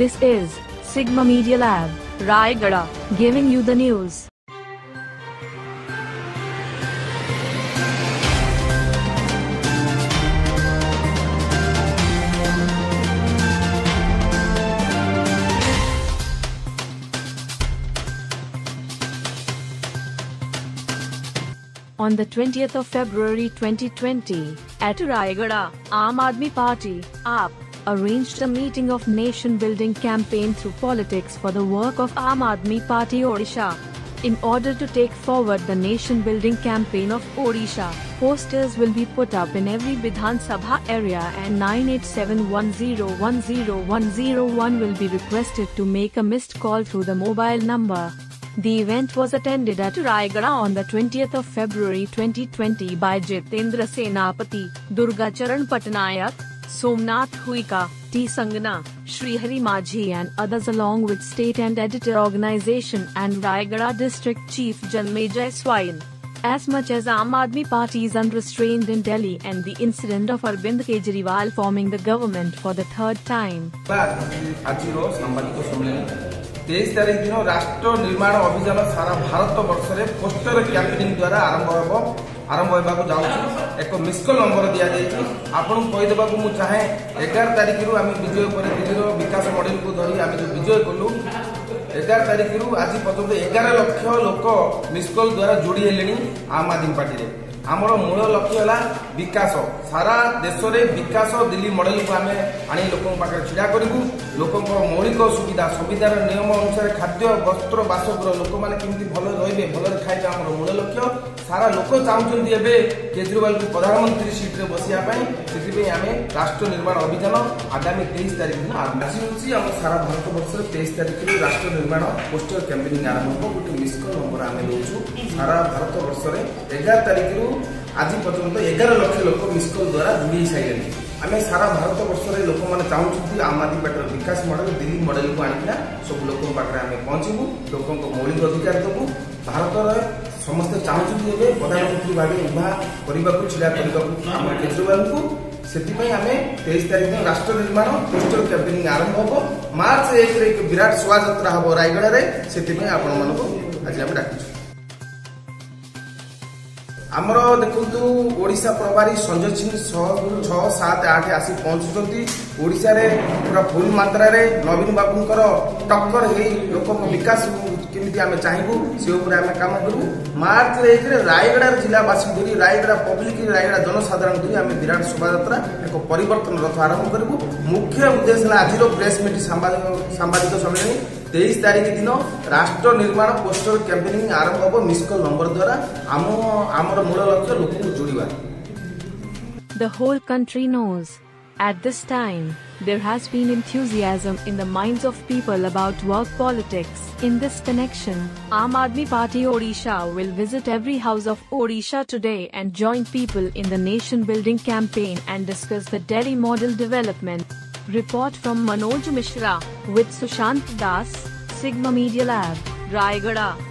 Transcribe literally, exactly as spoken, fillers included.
This is Sigma Media Lab, Raigada, giving you the news. On the twentieth of February twenty twenty, at Raigada, Aam Aadmi Party, A A P, arranged a meeting of nation-building campaign through politics for the work of Aam Aadmi Party Odisha. In order to take forward the nation-building campaign of Odisha, posters will be put up in every Vidhan Sabha area and nine eight seven one zero one zero one zero one will be requested to make a missed call through the mobile number. The event was attended at Raigada on the twentieth of February twenty twenty by Jitendra Senapati, Durga Charan Patnayak, Somnath Huika, T. Sangana, Srihari Majhi and others along with state and editor organization and Raigada district chief Janmejay Swain. As much as Aam Aadmi Party is unrestrained in Delhi and the incident of Aurobind Kejriwal forming the government for the third time. तेईस तारीख दिन राष्ट्र निर्माण अभियान सारा भारत वर्ष में poster campaigning द्वारा आरंभ हो आरंभ होगा जाऊँ एक मिसकल नंबर दि जाए आपन कहीदेवा को चाहे एगार तारीख रु आम विजय पर दिल्ली विकास मॉडल को धरी आम जो विजय कलु एगार तारीख रु आज पर्यटन एगार लक्ष लोक मिसकल द्वारा जोड़ी हेले आम आदमी पार्टी रे आमर मूल लक्ष्य है विकास सारा देश में विकास दिल्ली मॉडल को आम आनी लोक पाखे छिड़ा करूँ लोक मौलिक सुविधा संविधान नियम अनुसार खाद्य वस्त्र बासगृह लोक मैंने केमती भल रे भल खाइबे आम मूल लक्ष्य सारा लोक चाहते केजरीवाल को प्रधानमंत्री सीट में बसाई से आम राष्ट्र निर्माण अभियान आगामी तेईस तारीख दिन आरंभ आम सारा भारत वर्ष तेईस तारीख राष्ट्र निर्माण पोस्टर कैंपेनिंग आरंभ हो गोटे मिसकल नंबर आम दौचु सारा भारत वर्ष में एगार तारीख आज पर्यटन एगार लक्ष लोक मिसकल द्वारा जोड़ी सारे आम सारा भारत वर्ष में लोक मैंने चाहूँ आम आदमी पार्टी विकास मॉडल दिल्ली मॉडल को आना सब लोक पाखे आम पहुंचबू लोक मौलिक अधिकार देवु भारत समस्ते चाहूँ प्रधानमंत्री भाव उभा करने को छिड़ा करने आम केजरीवाल को से आम तेईस तारीख दिन राष्ट्र निर्माण पोस्टर कैंपेनिंग आरंभ हो मार्च एक विराट शोभा हम रायगड़ा से आपण मानक आज आम डाक आमर देखु ओडिशा प्रभारी संजय सिंह छह सात आठ आसी पहुंचुंट ओडिशा रे पूरा फुल मात्रा रे नवीन बाबूंकर टक्कर हे लोक विकास केमिति आमे चाहबू से ऊपर आमे काम करू मार्च एक रे रायगड़ा जिलावासी धरी रायगड़ा पब्लिक रायगड़ा जनसाधारण धरी आमे विराट शोभायात्रा एक परिवर्तन रथ आरंभ करू मुख्य उद्देश्य है आज प्रेस मीट सांबादिक सम्मेलन तेईस तारीख दिन राष्ट्र निर्माण पोस्टर कैंपेनिंग आरंभ हो मिसकल नंबर द्वारा आम आमर मूल लक्ष्य लोक को जोड़िबा. The whole country knows. At this time, there has been enthusiasm in the minds of people about work politics. In this connection, Aam Aadmi Party Odisha will visit every house of Odisha today and join people in the nation-building campaign and discuss the Delhi model development. Report from Manoj Mishra with Sushant Das, Sigma Media Lab, Raigada.